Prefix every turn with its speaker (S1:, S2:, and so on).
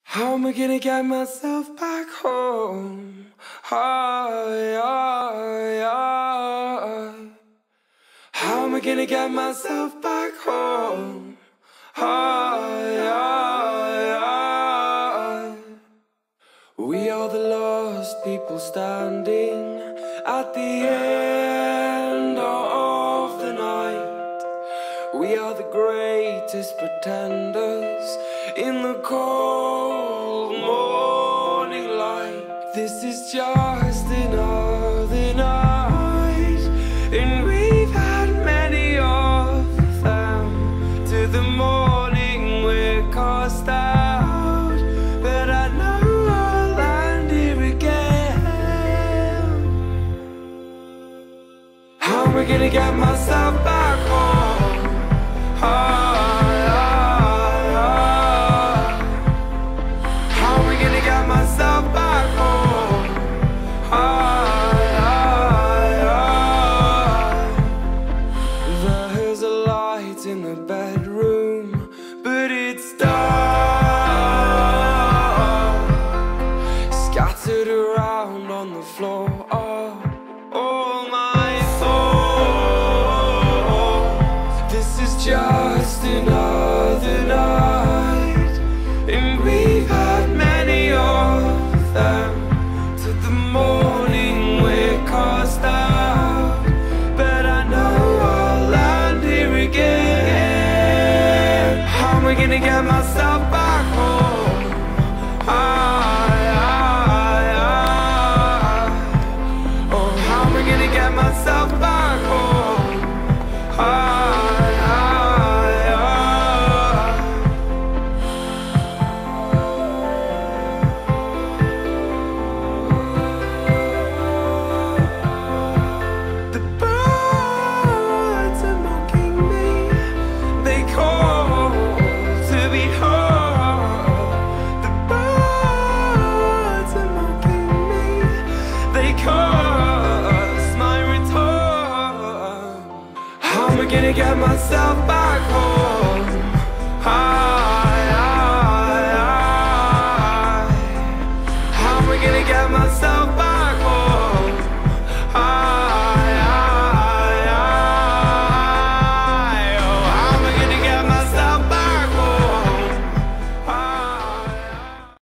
S1: How am I gonna get myself back home? How am I gonna get myself back home? We are the lost people standing at the end of the night. We are the greatest pretenders in the cold morning light. This is just another night, and we've had many of them. To the morning we're cast out, but I know I'll land here again. How am I gonna get myself back home? Myself back home. There's a light in the bedroom, but it's dark. Scattered around on the floor are all my thoughts. This is just another night, and we've had many of them. To the morning we're cast out, but I know I'll land here again. How am I gonna get myself back home? Oh, how am I gonna get myself back home? Gonna get myself back home.